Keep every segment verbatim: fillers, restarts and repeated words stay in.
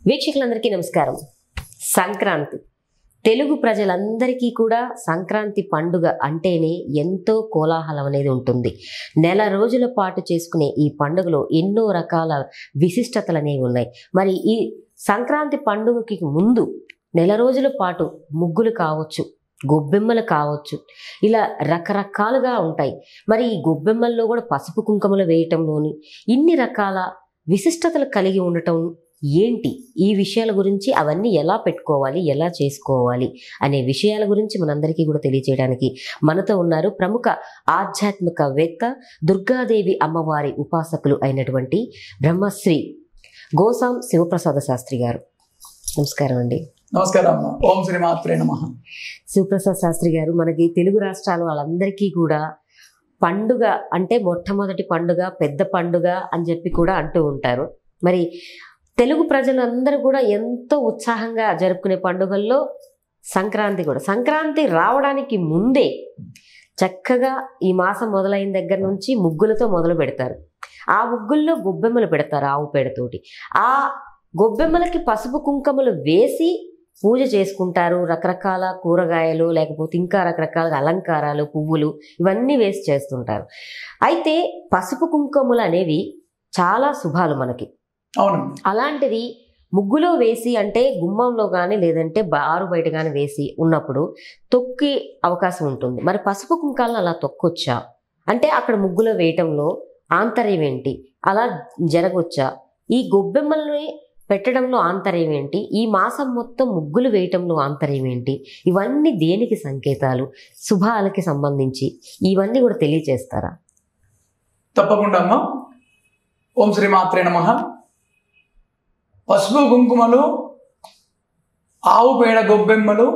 వీక్షకులందరికీ నమస్కారం. సంక్రాంతి తెలుగు ప్రజలందరికీ కూడా సంక్రాంతి పండుగ అంటేనే ఎంతో కోలాహలం అనేది ఉంటుంది. నెల రోజుల పాటు చేసుకునే ఈ పండుగలో ఎన్నో రకాల విశిష్టతలు అనేవి ఉన్నాయి. మరి ఈ సంక్రాంతి పండుగకి ముందు నెల రోజుల పాటు ముగ్గులు కావచ్చు, గొబ్బెమ్మలు కావచ్చు, ఇలా రకరకాలుగా ఉంటాయి. మరి ఈ గొబ్బెమ్మల్లో కూడా పసుపు కుంకుమలు వేయటంలోని ఇన్ని రకాల విశిష్టతలు కలిగి ఉండటం ఏంటి, ఈ విషయాల గురించి, అవన్నీ ఎలా పెట్టుకోవాలి, ఎలా చేసుకోవాలి అనే విషయాల గురించి మనందరికీ కూడా తెలియజేయడానికి మనతో ఉన్నారు ప్రముఖ ఆధ్యాత్మికవేత్త, దుర్గాదేవి అమ్మవారి ఉపాసకులు అయినటువంటి బ్రహ్మశ్రీ గోసాం శివప్రసాద శాస్త్రి గారు. నమస్కారం అండి. నమస్కారం. ఓం శ్రీ మాత్రే నమః. శివప్రసాద్ శాస్త్రి గారు, మనకి తెలుగు రాష్ట్రాల వాళ్ళందరికీ కూడా పండుగ అంటే మొట్టమొదటి పండుగ, పెద్ద పండుగ అని చెప్పి కూడా అంటూ ఉంటారు. మరి తెలుగు ప్రజలందరూ కూడా ఎంతో ఉత్సాహంగా జరుపుకునే పండుగల్లో సంక్రాంతి కూడా. సంక్రాంతి రావడానికి ముందే చక్కగా ఈ మాసం మొదలైన దగ్గర నుంచి ముగ్గులతో మొదలు పెడతారు. ఆ ముగ్గుల్లో గొబ్బెమ్మలు పెడతారు ఆవు పేడతోటి. ఆ గొబ్బెమ్మలకి పసుపు కుంకుమలు వేసి పూజ చేసుకుంటారు. రకరకాల కూరగాయలు, లేకపోతే ఇంకా రకరకాల అలంకారాలు, పువ్వులు ఇవన్నీ వేసి చేస్తుంటారు. అయితే పసుపు కుంకుమలు అనేవి చాలా శుభాలు మనకి. అవును. అలాంటిది ముగ్గులో వేసి, అంటే గుమ్మంలో కానీ లేదంటే ఆరు బయట కానీ వేసి ఉన్నప్పుడు తొక్కి అవకాశం ఉంటుంది. మరి పసుపు కుంకాలను అలా తొక్కొచ్చా, అంటే అక్కడ ముగ్గులో వేయటంలో ఆంతర్యం ఏంటి, అలా జరగవచ్చా? ఈ గొబ్బెమ్మల్ని పెట్టడంలో ఆంతర్యం ఏంటి, ఈ మాసం మొత్తం ముగ్గులు వేయటంలో ఆంతర్యం ఏంటి, ఇవన్నీ దేనికి సంకేతాలు, శుభాలకి సంబంధించి ఇవన్నీ కూడా తెలియజేస్తారా? తప్పకుండా అమ్మా. ఓం శ్రీ మాత్రే నమః. పసుపు కుంకుమలు, ఆవు పేడ గొబ్బెమ్మలు,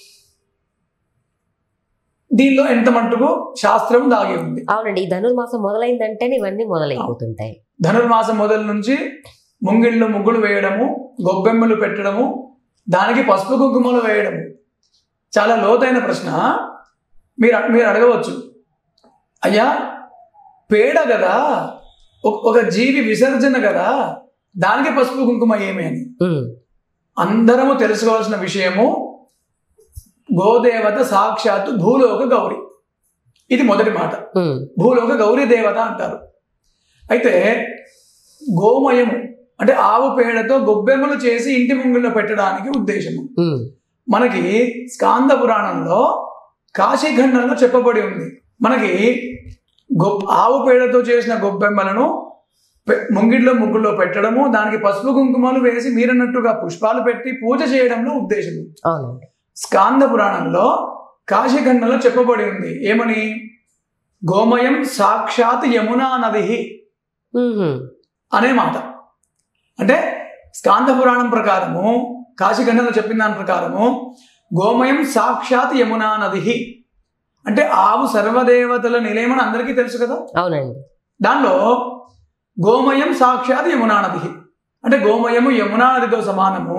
దీనిలో ఎంత మట్టుకు శాస్త్రం దాగి ఉంది. అవునండి. ఈ ధనుర్మాసం మొదలైందంటేనే ఇవన్నీ మొదలైపోతుంటాయి. ధనుర్మాసం మొదలు నుంచి ముంగిళ్ళు ముగ్గులు వేయడము, గొబ్బెమ్మలు పెట్టడము, దానికి పసుపు కుంకుమలు వేయడము చాలా లోతైన ప్రశ్న. మీరు మీరు అడగవచ్చు, అయ్యా పేడ కదా, ఒక జీవి విసర్జన కదా, దానికి పసుపు కుంకుమ ఏమి అని. అందరము తెలుసుకోవాల్సిన విషయము, గోదేవత సాక్షాత్తు భూలోక గౌరి. ఇది మొదటి మాట. భూలోక గౌరీ దేవత అంటారు. అయితే గోమయము అంటే ఆవు పేడతో గొబ్బెమ్మలు చేసి ఇంటి ముంగిల్లో పెట్టడానికి ఉద్దేశము. మనకి స్కాంద పురాణంలో కాశీఖండంలో చెప్పబడి ఉంది. మనకి గొ ఆవు పేడతో చేసిన గొబ్బెమ్మలను ముంగిట్లో ముగ్గుల్లో పెట్టడము, దానికి పసుపు కుంకుమలు వేసి మీరన్నట్టుగా పుష్పాలు పెట్టి పూజ చేయడంలో ఉద్దేశము. స్కాంద పురాణంలో కాశీఖండంలో చెప్పబడి ఉంది. ఏమని? గోమయం సాక్షాత్ యమునా నది అనే మాట. అంటే స్కాంద పురాణం ప్రకారము, కాశీఖండంలో చెప్పిన దాని ప్రకారము గోమయం సాక్షాత్ యమునా నది అంటే ఆవు సర్వదేవతల నిలయమని అందరికీ తెలుసు కదా. అవునండి. దానిలో గోమయం సాక్షాత్ యమునా నది అంటే గోమయము యమునా నదితో సమానము,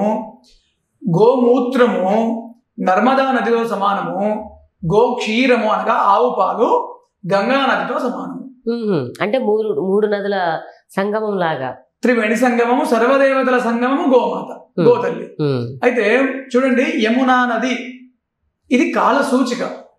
గోమూత్రము నర్మదా నదితో సమానము, గోక్షీరము అనగా ఆవు పాలు గంగా నదితో సమానము. అంటే మూడు మూడు నదుల సంగమం లాగా, త్రివేణి సంగమము, సర్వదేవతల సంగమము గోమాత, గోతల్లి. అయితే చూడండి, యమునా నది ఇది కాల సూచిక.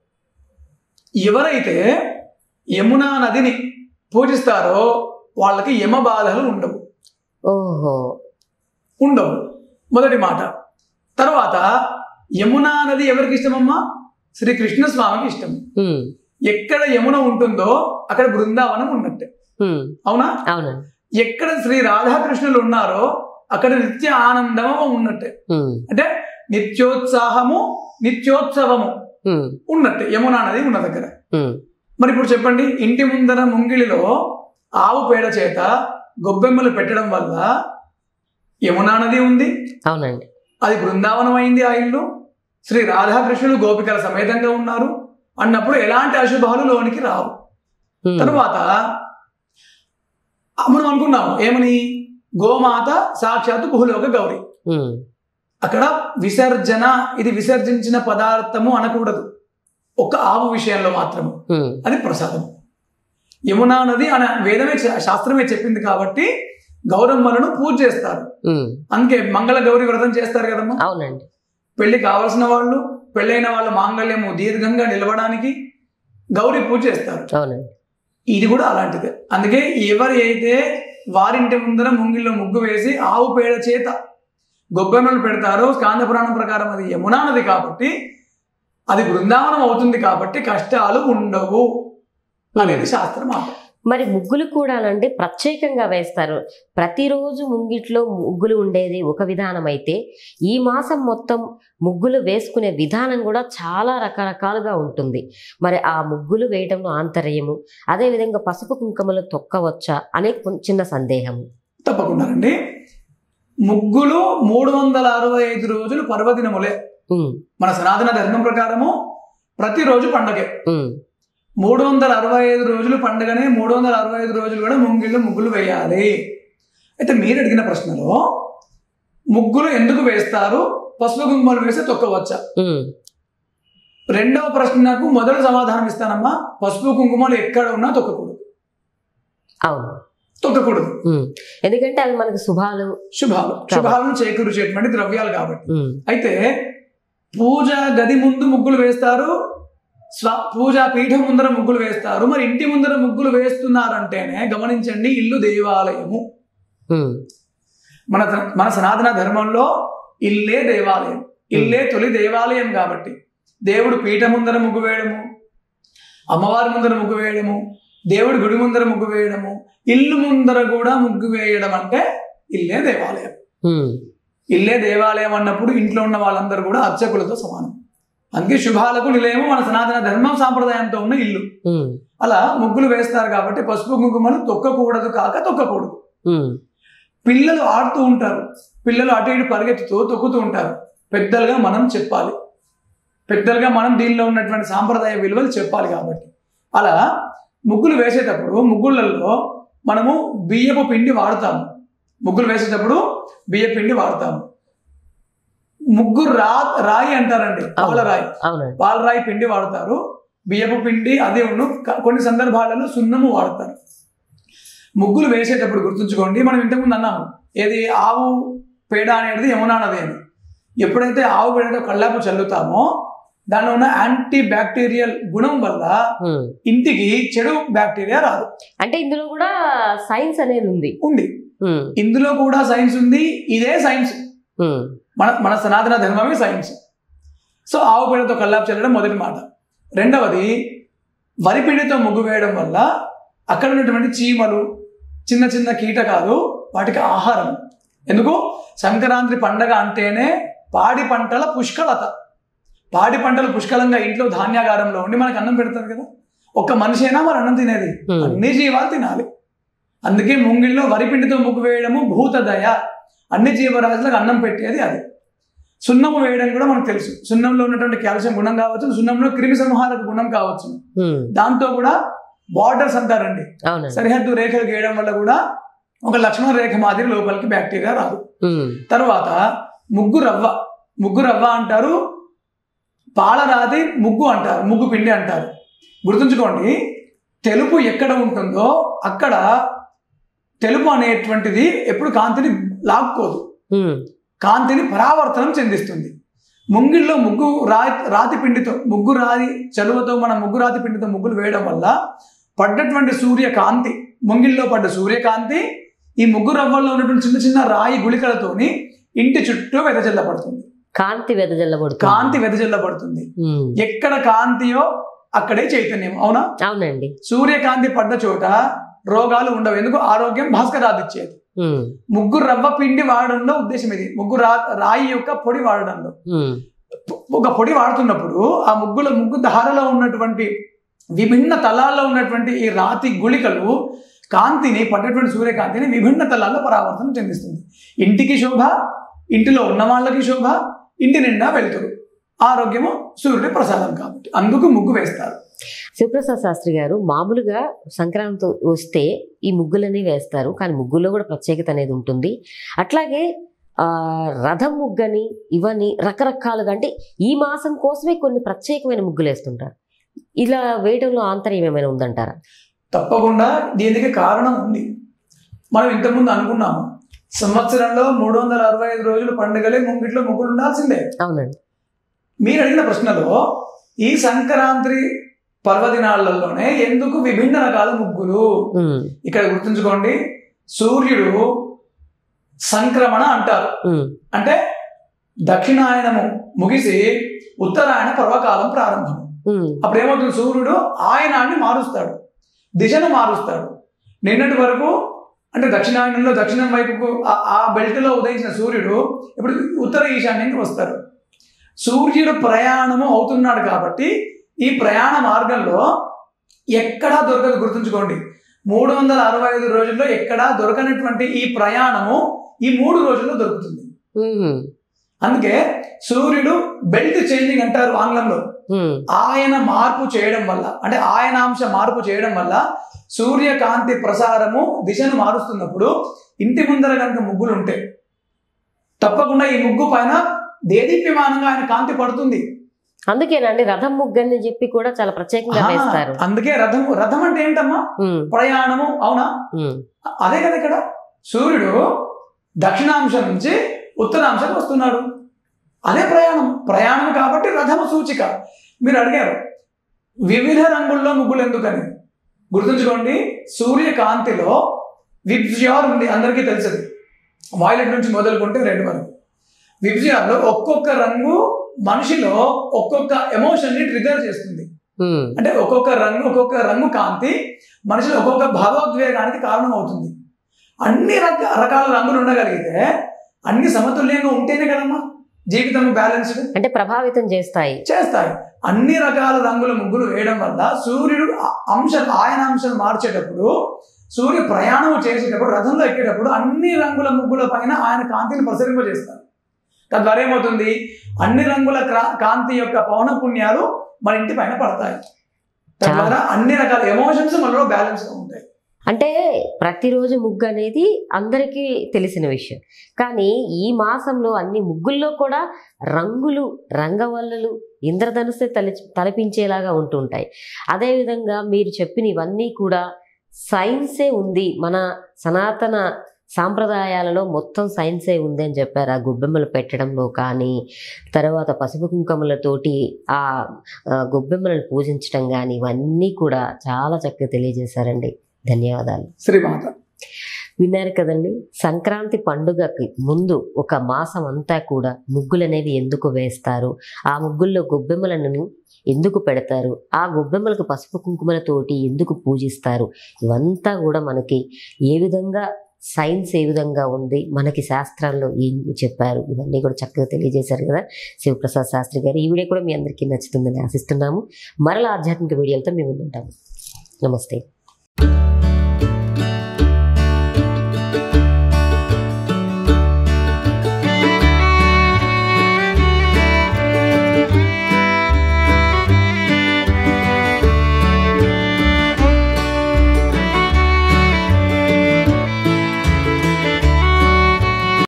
ఎవరైతే యమునా నదిని పూజిస్తారో వాళ్ళకి యమ బాధలు ఉండవు. ఓహో, ఉండవు. మొదటి మాట. తర్వాత యమునా నది ఎవరికి ఇష్టమమ్మా? శ్రీకృష్ణ స్వామికి ఇష్టం. ఎక్కడ యమున ఉంటుందో అక్కడ బృందావనం ఉన్నట్టే. అవునా? అవునా. ఎక్కడ శ్రీ రాధాకృష్ణులు ఉన్నారో అక్కడ నిత్య ఆనందము ఉన్నట్టే. అంటే నిత్యోత్సాహము, నిత్యోత్సవము ఉన్నట్టే యమునా నది ఉన్న దగ్గర. మరి ఇప్పుడు చెప్పండి, ఇంటి ముందర ముంగిలిలో ఆవు పేడ చేత గొబ్బెమ్మలు పెట్టడం వల్ల యమునా నది ఉంది. అవునండి. అది బృందావనం అయింది. ఆ ఇల్లు శ్రీ రాధాకృష్ణులు గోపికల సమేతంగా ఉన్నారు అన్నప్పుడు ఎలాంటి అశుభాలు లోనికి రావు. తరువాత మనం అనుకున్నాము ఏమని? గోమాత సాక్షాత్తు భూలోక గౌరి. అక్కడ విసర్జన, ఇది విసర్జించిన పదార్థము అనకూడదు. ఒక ఆవు విషయంలో మాత్రము అది ప్రసాదం. యమునా నది అనే వేదమే శాస్త్రమే చెప్పింది కాబట్టి గౌరమ్మలను పూజ చేస్తారు. అందుకే మంగళ గౌరి వ్రతం చేస్తారు కదమ్మా. అవునండి. పెళ్లి కావాల్సిన వాళ్ళు, పెళ్ళైన వాళ్ళ మాంగళ్యము దీర్ఘంగా నిలవడానికి గౌరీ పూజ చేస్తారు. అవునండి. ఇది కూడా అలాంటిదే. అందుకే ఎవరి అయితే వారింటి ముందర ముంగిల్లో ముగ్గు వేసి ఆవు పేడ చేత గొబ్బెమ్మలు పెడతారో, స్కాంద పురాణం ప్రకారం అది యమునా నది కాబట్టి అది బృందావనం అవుతుంది కాబట్టి కష్టాలు ఉండవు అనేది శాస్త్రం. మరి ముగ్గులు కూడా అంటే ప్రత్యేకంగా వేస్తారు. ప్రతిరోజు ముంగిట్లో ముగ్గులు ఉండేది ఒక విధానం అయితే, ఈ మాసం మొత్తం ముగ్గులు వేసుకునే విధానం కూడా చాలా రకరకాలుగా ఉంటుంది. మరి ఆ ముగ్గులు వేయడంలో ఆంతర్యము, అదేవిధంగా పసుపు కుంకుమలు తొక్కవచ్చా అనే చిన్న సందేహం. తప్పకుండా అండి. ముగ్గులు మూడు వందల అరవై ఐదు రోజులు పర్వదినములే. మన సనాతన ధర్మం ప్రకారము ప్రతిరోజు పండగే. మూడు వందల అరవై ఐదు రోజులు పండుగనే మూడు వందల అరవై ఐదు రోజులు కూడా ముంగిళ్ళు ముగ్గులు వేయాలి. అయితే మీరు అడిగిన ప్రశ్నలో ముగ్గులు ఎందుకు వేస్తారు, పసుపు కుంకుమలు వేస్తే తొక్కవచ్చా, రెండవ ప్రశ్నకు మొదటి సమాధానం ఇస్తానమ్మా. పసుపు కుంకుమలు ఎక్కడ ఉన్నా తొక్కకూడదు. అవును, తొక్కకూడదు. ఎందుకంటే అవి మనకు శుభాలు శుభాలు శుభాలను చేకూర్చేటువంటి ద్రవ్యాలు కాబట్టి. అయితే పూజ గది ముందు ముగ్గులు వేస్తారు, స్వ పూజా పీఠం ముందర ముగ్గులు వేస్తారు. మరి ఇంటి ముందర ముగ్గులు వేస్తున్నారంటేనే గమనించండి, ఇల్లు దేవాలయము. మన మన సనాతన ధర్మంలో ఇల్లే దేవాలయం, ఇల్లే తొలి దేవాలయం. కాబట్టి దేవుడు పీఠం ముందర ముగ్గు వేయడము, అమ్మవారి ముందర ముగ్గు వేయడము, దేవుడు గుడి ముందర ముగ్గు వేయడము, ఇల్లు ముందర కూడా ముగ్గు వేయడం అంటే ఇల్లే దేవాలయం. ఇల్లే దేవాలయం అన్నప్పుడు ఇంట్లో ఉన్న వాళ్ళందరూ కూడా అర్చకులతో సమానం. అందుకే శుభాలకు నిలయము మన సనాతన ధర్మం సాంప్రదాయంతో ఉన్న ఇల్లు. అలా ముగ్గులు వేస్తారు కాబట్టి పసుపు కుంకుమలు తొక్కకూడదు, కాక తొక్కకూడదు. పిల్లలు ఆడుతూ ఉంటారు, పిల్లలు అటు ఇటు పరిగెత్తుతూ తొక్కుతూ ఉంటారు. పెద్దలుగా మనం చెప్పాలి, పెద్దలుగా మనం దీనిలో ఉన్నటువంటి సాంప్రదాయ విలువలు చెప్పాలి. కాబట్టి అలా ముగ్గులు వేసేటప్పుడు ముగ్గులలో మనము బియ్యపు పిండి వాడతాము. ముగ్గులు వేసేటప్పుడు బియ్య పిండి వాడతాము. ముగ్గు రా రాయి అంటారండి, పాలరాయి. పాలరాయి పిండి వాడతారు, బియ్యపు పిండి అదే ఉన్ను. కొన్ని సందర్భాలలో సున్నము వాడతారు. ముగ్గులు వేసేటప్పుడు గుర్తుంచుకోండి, మనం ఇంతకుముందు అన్నాము ఏది, ఆవు పేడ అనేది యమునా నది అని. ఎప్పుడైతే ఆవు పేడతో కళ్ళాపు చల్లుతామో దానిలో ఉన్న యాంటీ బ్యాక్టీరియల్ గుణం వల్ల ఇంటికి చెడు బ్యాక్టీరియా రాదు. అంటే ఇందులో కూడా సైన్స్ అనేది ఉంది ఉంది ఇందులో కూడా సైన్స్ ఉంది. ఇదే సైన్స్, మన మన సనాతన ధర్మమే సైన్స్. సో ఆవు పేడతో కల్లాపు చల్లడం మొదటి మాట. రెండవది, వరి పిండితో ముగ్గు వేయడం వల్ల అక్కడ ఉన్నటువంటి చీమలు, చిన్న చిన్న కీటకాలు వాటికి ఆహారం. ఎందుకు? సంక్రాంతి పండగ అంటేనే పాడి పంటల పుష్కలత. పాడి పంటలు పుష్కలంగా ఇంట్లో ధాన్యాగారంలో ఉండి మనకు అన్నం పెడతారు కదా. ఒక్క మనిషి అయినా మరి అన్నం తినేది, అన్ని జీవాలు తినాలి. అందుకే ముంగిల్లో వరి పిండితో ముగ్గు వేయడము భూతదయ, అన్ని జీవరాశులకు అన్నం పెట్టేది అది. సున్నము వేయడం కూడా మనకు తెలుసు. సున్నంలో ఉన్నటువంటి కాల్షియం గుణం కావచ్చు, సున్నంలో క్రిమి సంహారక గుణం కావచ్చు. దాంతో కూడా బార్డర్స్ అంటారండి, సరిహద్దు రేఖలు గీయడం వల్ల కూడా ఒక లక్ష్మణ రేఖ మాదిరి లోపలికి బ్యాక్టీరియా రాదు. తర్వాత ముగ్గు రవ్వ, ముగ్గు రవ్వ అంటారు, పాలరాతి ముగ్గు అంటారు, ముగ్గు పిండి అంటారు. గుర్తుంచుకోండి, తెలుపు ఎక్కడ ఉంటుందో అక్కడ తెలుపు అనేటువంటిది ఎప్పుడు కాంతిని లాక్కోదు, కాంతిని పరావర్తనం చెందిస్తుంది. ముంగిల్లో ముగ్గు రా రాతి పిండితో ముగ్గు రాతి చలువతో మనం ముగ్గు రాతి పిండితో ముగ్గులు వేయడం వల్ల పడ్డటువంటి సూర్యకాంతి, ముంగిల్లో పడ్డ సూర్యకాంతి ఈ ముగ్గు రవ్వల్లో ఉన్నటువంటి చిన్న చిన్న రాయి గుళికలతోని ఇంటి చుట్టూ వెదజల్లబడుతుంది. కాంతి వెదజల్లబడుతుంది కాంతి వెదజల్లబడుతుంది ఎక్కడ కాంతియో అక్కడే చైతన్యం. అవునా? అవునండి. సూర్యకాంతి పడ్డ చోట రోగాలు ఉండవు. ఎందుకు? ఆరోగ్యం భాస్కరాదిచ్చేది. ముగ్గు రవ్వ పిండి వాడడంలో ఉద్దేశం ఇది. ముగ్గు రా రాయి యొక్క పొడి వాడడంలో, ఒక పొడి వాడుతున్నప్పుడు ఆ ముగ్గుల ముగ్గు దారలో ఉన్నటువంటి విభిన్న తలాల్లో ఉన్నటువంటి ఈ రాతి గుళికలు కాంతిని, పడ్డటువంటి సూర్యకాంతిని విభిన్న తలాల్లో పరావర్తనం చెందిస్తుంది. ఇంటికి శోభ, ఇంటిలో ఉన్న వాళ్ళకి శోభ, ఇంటి నిండా వెళ్తారు. ఆరోగ్యము సూర్యుడి ప్రసాదం కాబట్టి అందుకు ముగ్గు వేస్తారు. శివప్రసాద్ శాస్త్రి గారు, మామూలుగా సంక్రాంతి వస్తే ఈ ముగ్గులన్నీ వేస్తారు, కానీ ముగ్గులో కూడా ప్రత్యేకత అనేది ఉంటుంది. అట్లాగే ఆ రథం ముగ్గని ఇవన్నీ రకరకాలుగా, అంటే ఈ మాసం కోసమే కొన్ని ప్రత్యేకమైన ముగ్గులు వేస్తుంటారు. ఇలా వేయడంలో ఆంతర్యం ఏమైనా ఉందంటారా? తప్పకుండా దీనికి కారణం ఉంది. మనం ఇంతకుముందు అనుకున్నాము సంవత్సరంలో మూడు వందల అరవై ఐదు రోజులు పండుగలే ముంగిట్లో ముగ్గులు ఉండాల్సిందే. అవునండి. మీరు అడిగిన ప్రశ్నలో ఈ సంక్రాంతి పర్వదినాలలోనే ఎందుకు విభిన్న రకాల ముగ్గులు? ఇక్కడ గుర్తుంచుకోండి, సూర్యుడు సంక్రమణ అంటారు. అంటే దక్షిణాయనము ముగిసి ఉత్తరాయణ పర్వకాలం ప్రారంభం. అప్పుడు ఏమవుతుంది, సూర్యుడు ఆయనాన్ని మారుస్తాడు, దిశను మారుస్తాడు. నిన్నటి వరకు అంటే దక్షిణాయనంలో దక్షిణం వైపుకు ఆ బెల్ట్లో ఉదయించిన సూర్యుడు ఇప్పుడు ఉత్తర ఈశాన్యానికి వస్తారు. సూర్యుడు ప్రయాణము అవుతున్నాడు కాబట్టి ఈ ప్రయాణ మార్గంలో ఎక్కడా దొరకదు. గుర్తుంచుకోండి, మూడు వందల అరవై ఐదు రోజుల్లో ఎక్కడా దొరకనటువంటి ఈ ప్రయాణము ఈ మూడు రోజుల్లో దొరుకుతుంది. అందుకే సూర్యుడు బెల్ట్ చేంజింగ్ అంటారు ఆంగ్లంలో. ఆయన మార్పు చేయడం వల్ల అంటే ఆయనాంశ మార్పు చేయడం వల్ల సూర్యకాంతి ప్రసారము దిశను మారుస్తున్నప్పుడు ఇంటి ముందర కనుక ముగ్గులు ఉంటే తప్పకుండా ఈ ముగ్గు పైన దేదీప్యమానంగా ఆయన కాంతి పడుతుంది. అందుకేనండి రథం ముగ్గు అని చెప్పి కూడా చాలా ప్రత్యేకంగా వేస్తారు. అందుకే రథం రథం అంటే ఏంటమ్మా, ప్రయాణము. అవునా? అదే కదా ఇక్కడ సూర్యుడు దక్షిణాంశం నుంచి ఉత్తరాంశం వస్తున్నాడు, అదే ప్రయాణం. ప్రయాణం కాబట్టి రథము సూచిక. మీరు అడిగారు వివిధ రంగుల్లో ముగ్గులు ఎందుకని. గుర్తుంచుకోండి, సూర్యకాంతిలో విబ్జియార్ ఉంది, అందరికీ తెలిసింది. వైలెట్ నుంచి మొదలుకుంటే రెడ్ వరకు. విబ్జియార్లో ఒక్కొక్క రంగు మనిషిలో ఒక్కొక్క ఎమోషన్ ని ట్రిగర్ చేస్తుంది. అంటే ఒక్కొక్క రంగు ఒక్కొక్క రంగు కాంతి మనిషిలో ఒక్కొక్క భావోద్వేగానికి కారణం అవుతుంది. అన్ని రక రకాల రంగులు ఉండగలిగితే అన్ని సమతుల్యంగా ఉంటేనే కదమ్మా జీవితం బ్యాలెన్స్డ్. అంటే ప్రభావితం చేస్తాయి చేస్తాయి అన్ని రకాల రంగుల ముగ్గులు వేయడం వల్ల సూర్యుడు అంశం ఆయన అంశం మార్చేటప్పుడు, సూర్య ప్రయాణం చేసేటప్పుడు, రథంలో ఎక్కేటప్పుడు అన్ని రంగుల ముగ్గుల పైన ఆయన కాంతిని ప్రసరింపజేస్తారు. తద్వారా ఏమవుతుంది, అన్ని రంగుల కాంతి యొక్క పౌన పుణ్యాలు మన ఇంటి పైన పడతాయి. తద్వారా అన్ని రకాల ఎమోషన్స్ మనలో బ్యాలెన్స్ గా ఉంటాయి. అంటే ప్రతిరోజు ముగ్గు అనేది అందరికీ తెలిసిన విషయం, కానీ ఈ మాసంలో అన్ని ముగ్గుల్లో కూడా రంగులు, రంగవల్లులు, ఇంద్రధనుస్సే తల తలపించేలాగా ఉంటుంటాయి. అదేవిధంగా మీరు చెప్పిన ఇవన్నీ కూడా సైన్సే ఉంది, మన సనాతన సాంప్రదాయాలలో మొత్తం సైన్సే ఉంది అని చెప్పారు. ఆ గొబ్బెమ్మలు పెట్టడంలో కానీ, తర్వాత పసుపు కుంకుమలతోటి ఆ గొబ్బెమ్మలను పూజించడం కానీ, ఇవన్నీ కూడా చాలా చక్కగా తెలియజేశారండి. ధన్యవాదాలు. శ్రీమాత. విన్నారు కదండి, సంక్రాంతి పండుగకి ముందు ఒక మాసం అంతా కూడా ముగ్గులు అనేవి ఎందుకు వేస్తారు, ఆ ముగ్గుల్లో గొబ్బెమ్మలను ఎందుకు పెడతారు, ఆ గొబ్బెమ్మలకు పసుపు కుంకుమలతోటి ఎందుకు పూజిస్తారు, ఇవంతా కూడా మనకి ఏ విధంగా సైన్స్ ఏ విధంగా ఉంది, మనకి శాస్త్రాల్లో ఏం చెప్పారు, ఇవన్నీ కూడా చక్కగా తెలియజేశారు కదా శివప్రసాద్ శాస్త్రి గారు. ఈ వీడియో కూడా మీ అందరికీ నచ్చుతుందని ఆశిస్తున్నాము. మరలా ఆధ్యాత్మిక వీడియోలతో మేము ముందుంటాము. నమస్తే.